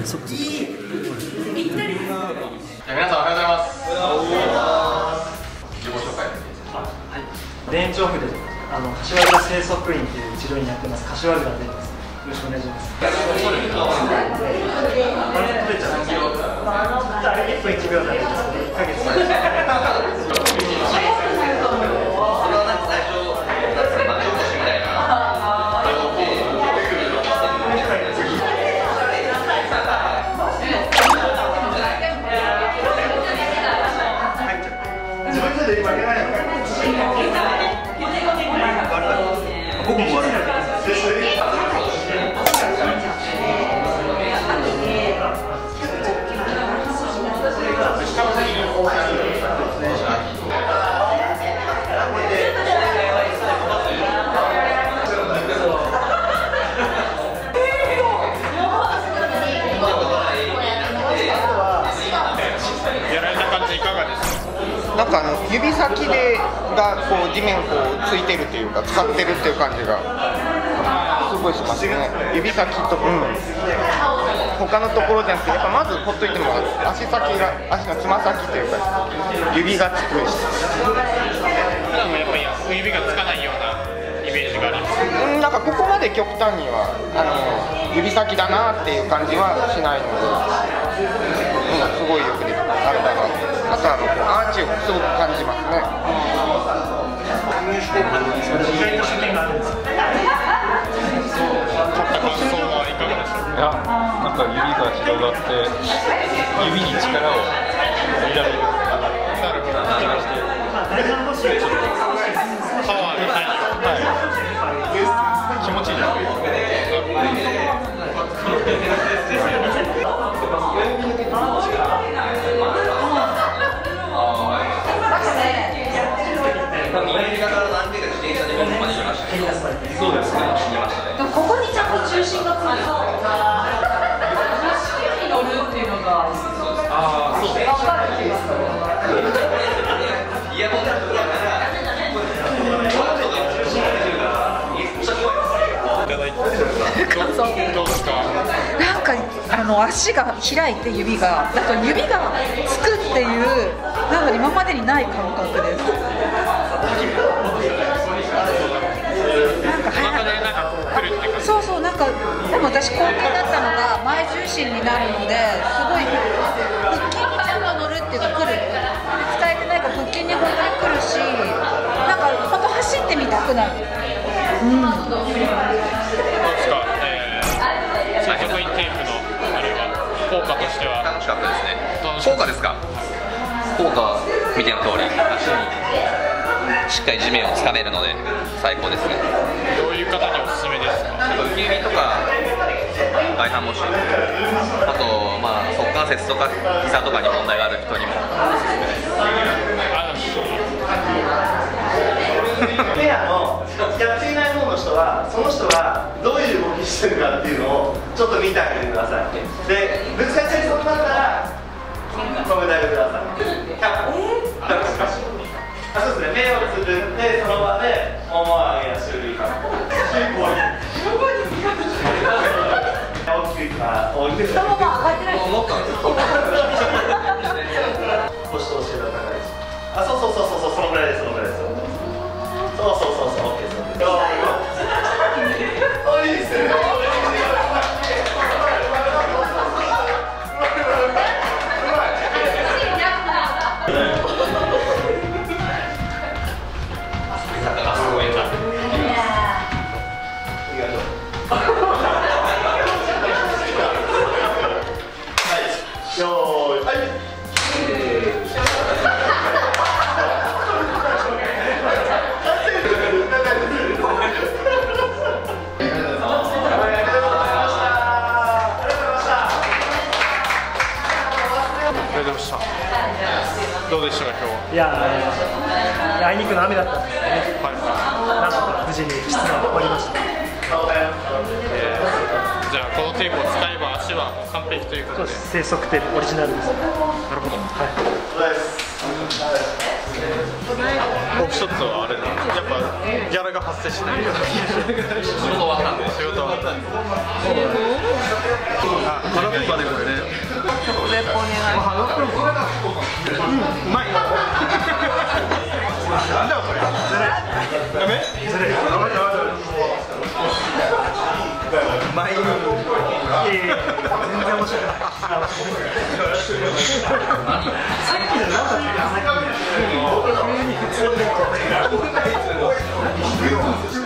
そっかそっか。 皆さんおはようございます。自己紹介。 田園調布で柏倉清掃員っていう治療院やってます。柏倉でです。よろしくお願いします。1分1秒台です。1ヶ月。僕も悪い。 やられた感じいかがですか？ なんか指先でがこう地面をこうついてるというか使ってるっていう感じがすごいしますね。指先と、他のところじゃなくてやっぱまずほっといても足のつま先というか指がつくし、 でもやっぱり指がつかないようなイメージがあります。 なんかここまで極端には指先だなっていう感じはしないので、すごいよくできたあれだな。あとアーチをすごく感じますね。 意外と書店があるんですよ。 買った感想はいかがでしょうか？ いや、なんか指が広がって指に力を入れられるなるほど。 第3都市ちょっとパワーみたいな。 気持ちいいですそうですね。 ここにちゃんと中心がついてる。に乗るっていうのが分かる気がする。 どうですか？ なんか足が開いて指がだと指がつくっていうなんか今までにない感覚です。そうそう、なんかでも私高級だったのが前重心になるのですごい腹筋にちゃんと乗るっていうか来る、使えてないから腹筋に本当に来るし、なんか本当走ってみたくなる。 どうですか？接続員テープのあれは効果としては楽しかったですね。効果ですか？効果は見ての通り足にしっかり地面をつかめるので最高ですね。 どういう方におすすめですか？ 浮き指とか外反母趾、あと足関節とか膝とかに問題がある人にもおすすめです。 ペアのやっていない方の人はその人がどういう動きしてるかっていうのをちょっと見てあげてください。で、ぶつかっちゃいそうになったら止めてあげてください。そうですね、目をつぶってその場でももを上げ足を振りかぶって大きくか大きくか頭が上がってない。 腰とお尻が高いし、そうそのぐらいです、そのぐらいです。そう、OK です。いいですね。 どうでしたか今日？ いや、あいにくの雨だったんですね。なんとか無事に室内終わりました。 じゃあこのテープを使えば足は完璧ということで。 生息テープオリジナルです。 なるほど。 はい。 オフショットはあれだ。やっぱギャラが発生しない。仕事終わったんで。 カラビーバでこれくお願いします。 うまい。なんだこれ。ダメ？ずれ。うまい。全然面白い。さっきのなんだっけ？